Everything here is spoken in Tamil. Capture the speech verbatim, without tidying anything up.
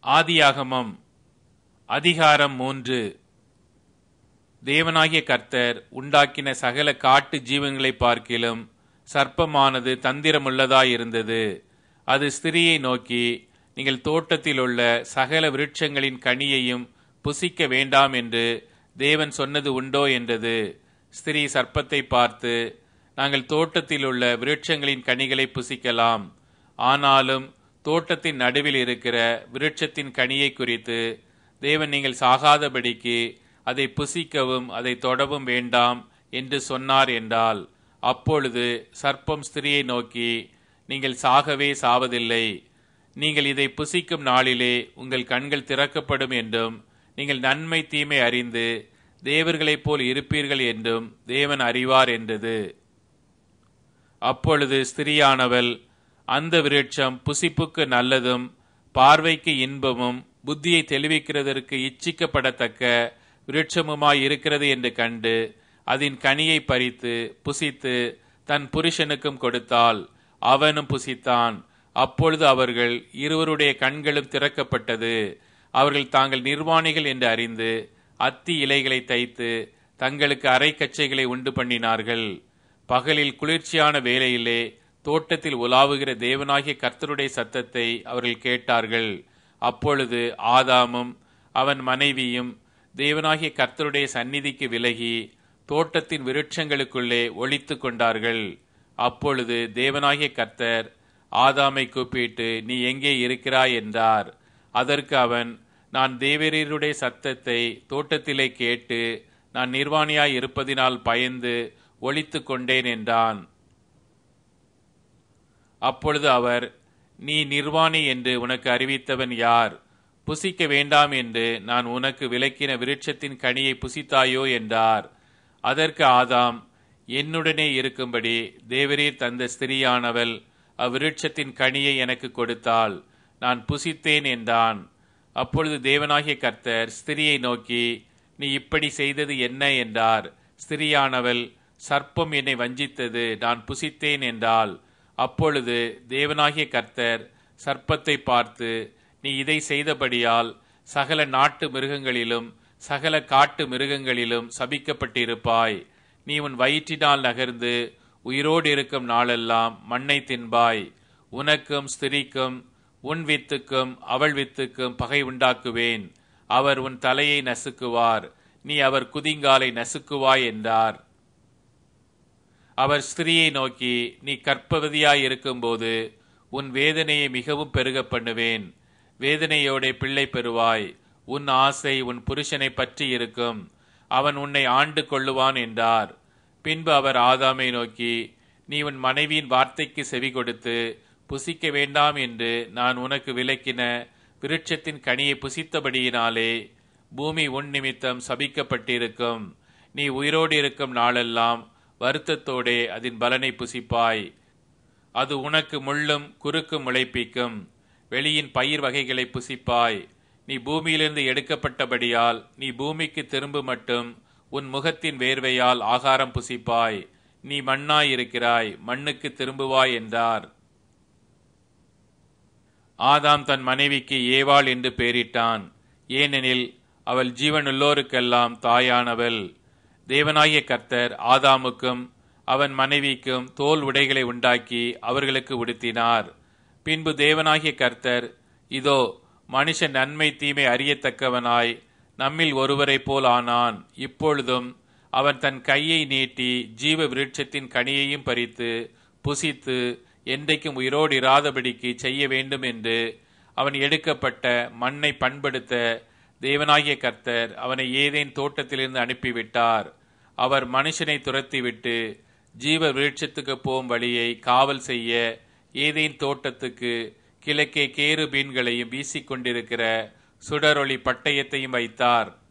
ஆதியாகமம் அதிகாரம் மூன்று. தேவனாகிய கர்த்தர் உண்டாக்கின சகல காட்டு ஜீவன்களை பார்க்கிலும் சர்ப்பமானது தந்திரமுள்ளதாயிருந்தது. அது ஸ்திரியை நோக்கி, நீங்கள் தோட்டத்தில் உள்ள சகல விருட்சங்களின் கனியையும் புசிக்க வேண்டாம் என்று தேவன் சொன்னது உண்டோ என்றது. ஸ்திரீ சர்ப்பத்தை பார்த்து, நாங்கள் தோட்டத்தில் உள்ள விருட்சங்களின் கனிகளை புசிக்கலாம், ஆனாலும் தோட்டத்தின் நடுவில் இருக்கிற விருட்சத்தின் கனியை குறித்து தேவன் நீங்கள் சாகாதபடிக்கு அதை புசிக்கவும் அதை தொடவும் வேண்டாம் என்று சொன்னார் என்றால், அப்பொழுது சர்ப்பம் ஸ்திரியை நோக்கி, நீங்கள் சாகவே சாவதில்லை, நீங்கள் இதை புசிக்கும் நாளிலே உங்கள் கண்கள் திறக்கப்படும் என்றும் நீங்கள் நன்மை தீமை அறிந்து தேவர்களைப் போல் இருப்பீர்கள் என்றும் தேவன் அறிவார் என்றது. அப்பொழுது ஸ்திரியானவள், அந்த விருட்சம் புசிப்புக்கு நல்லதும் பார்வைக்கு இன்பமும் புத்தியை தெளிவிக்கிறதற்கு இச்சிக்கப்படத்தக்க விருட்சமுமாய் இருக்கிறது என்று கண்டு அதன் கனியை பறித்து புசித்து தன் புருஷனுக்கும் கொடுத்தாள். அவனும் புசித்தான். அப்பொழுது அவர்கள் இருவருடைய கண்களும் திறக்கப்பட்டது. அவர்கள் தாங்கள் நிர்வாணிகள் என்று அறிந்து அத்தி இலைகளை தைத்து தங்களுக்கு அரைக்கச்சைகளை உண்டு பண்ணினார்கள். பகலில் குளிர்ச்சியான வேளையிலே தோட்டத்தில் உலாவுகிற தேவனாகிய கர்த்தருடைய சத்தத்தை அவர்கள் கேட்டார்கள். அப்பொழுது ஆதாமும் அவன் மனைவியும் தேவனாகிய கர்த்தருடைய சந்நிதிக்கு விலகி தோட்டத்தின் விருட்சங்களுக்குள்ளே ஒளித்து கொண்டார்கள். அப்பொழுது தேவனாகிய கர்த்தர் ஆதாமை கூப்பிட்டு, நீ எங்கே இருக்கிறாய் என்றார். அதற்கு அவன், நான் தேவரீருடைய சத்தத்தை தோட்டத்திலே கேட்டு நான் நிர்வாணியாய் இருப்பதினால் பயந்து ஒளித்து கொண்டேன் என்றான். அப்பொழுது அவர், நீ நிர்வாணி என்று உனக்கு அறிவித்தவன் யார்? புசிக்க வேண்டாம் என்று நான் உனக்கு விலக்கின விருட்சத்தின் கனியை புசித்தாயோ என்றார். அதற்கு ஆதாம், என்னுடனே இருக்கும்படி தேவரீர் தந்த ஸ்திரியானவள் அவ்விருட்சத்தின் கனியை எனக்கு கொடுத்தாள், நான் புசித்தேன் என்றான். அப்பொழுது தேவனாகிய கர்த்தர் ஸ்திரியை நோக்கி, நீ இப்படி செய்தது என்ன என்றார். ஸ்திரியானவள், சர்ப்பம் என்னை வஞ்சித்தது, நான் புசித்தேன் என்றாள். அப்பொழுது தேவனாகிய கர்த்தர் சர்ப்பத்தை பார்த்து, நீ இதை செய்தபடியால் சகல நாட்டு மிருகங்களிலும் சகல காட்டு மிருகங்களிலும் சபிக்கப்பட்டிருப்பாய். நீ உன் வயிற்றினால் நகர்ந்து உயிரோடு இருக்கும் நாளெல்லாம் மண்ணை தின்பாய். உனக்கும் ஸ்திரிக்கும் உன் வித்துக்கும் அவள் வித்துக்கும் பகை உண்டாக்குவேன். அவர் உன் தலையை நசுக்குவார், நீ அவர் குதிங்காலை நசுக்குவாய் என்றார். அவர் ஸ்திரியை நோக்கி, நீ கர்ப்பவதியாய் இருக்கும்போது உன் வேதனையை மிகவும் பெருக பண்ணுவேன். வேதனையோட பிள்ளை பெறுவாய். உன் ஆசை உன் புருஷனை பற்றி இருக்கும், அவன் உன்னை ஆண்டு கொள்ளுவான் என்றார். பின்பு அவர் ஆதாமை நோக்கி, நீ உன் மனைவியின் வார்த்தைக்கு செவி கொடுத்து புசிக்க வேண்டாம் என்று நான் உனக்கு விலக்கின விருட்சத்தின் கனியை புசித்தபடியினாலே பூமி உன் நிமித்தம் சபிக்கப்பட்டிருக்கும். நீ உயிரோடு இருக்கும் நாளெல்லாம் வருத்தத்தோடே அதன் பலனை புசிப்பாய். அது உனக்கு முள்ளும் குறுக்கும் முளைப்பிக்கும். வெளியின் பயிர் வகைகளை புசிப்பாய். நீ பூமியிலிருந்து எடுக்கப்பட்டபடியால் நீ பூமிக்கு திரும்ப மட்டும் உன் முகத்தின் வேர்வையால் ஆகாரம் புசிப்பாய். நீ மண்ணாயிருக்கிறாய், மண்ணுக்கு திரும்புவாய் என்றார். ஆதாம் தன் மனைவிக்கு ஏவாள் என்று பெயரிட்டான், ஏனெனில் அவள் ஜீவனுள்ளோருக்கெல்லாம் தாயானவள். தேவனாகிய கர்த்தர் ஆதாமுக்கும் அவன் மனைவிக்கும் தோல் உடைகளை உண்டாக்கி அவர்களுக்கு உடுத்தினார். பின்பு தேவனாகிய கர்த்தர், இதோ மனுஷன் நன்மை தீமை அறியத்தக்கவனாய் நம்மில் ஒருவரை போல் ஆனான். இப்பொழுதும் அவன் தன் கையை நீட்டி ஜீவ விருட்சத்தின் கனியையும் பறித்து புசித்து என்றைக்கும் உயிரோடு இராதபடிக்கு செய்ய வேண்டும் என்று அவன் எடுக்கப்பட்ட மண்ணை பண்படுத்த தேவனாகிய கர்த்தர் அவனை ஏதேன் தோட்டத்திலிருந்து அனுப்பிவிட்டார். அவர் மனுஷனை துரத்திவிட்டு ஜீவ விருட்சத்துக்கு போகும் வழியை காவல் செய்ய ஏதேன் தோட்டத்துக்கு கிழக்கே கேருபீன்களையும் வீசிக்கொண்டிருக்கிற சுடரொளி பட்டயத்தையும் வைத்தார்.